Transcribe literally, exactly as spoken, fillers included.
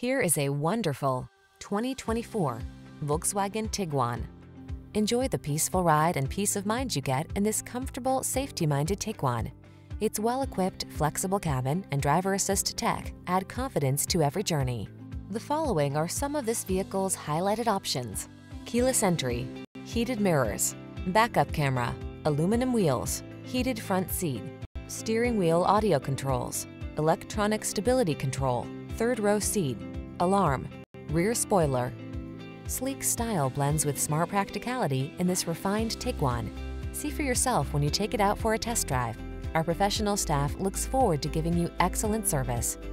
Here is a wonderful twenty twenty-four Volkswagen Tiguan. Enjoy the peaceful ride and peace of mind you get in this comfortable, safety-minded Tiguan. Its well-equipped, flexible cabin and driver assist tech add confidence to every journey. The following are some of this vehicle's highlighted options: keyless entry, heated mirrors, backup camera, aluminum wheels, heated front seat, steering wheel audio controls, electronic stability control, third row seat, alarm, rear spoiler. Sleek style blends with smart practicality in this refined Tiguan. See for yourself when you take it out for a test drive. Our professional staff looks forward to giving you excellent service.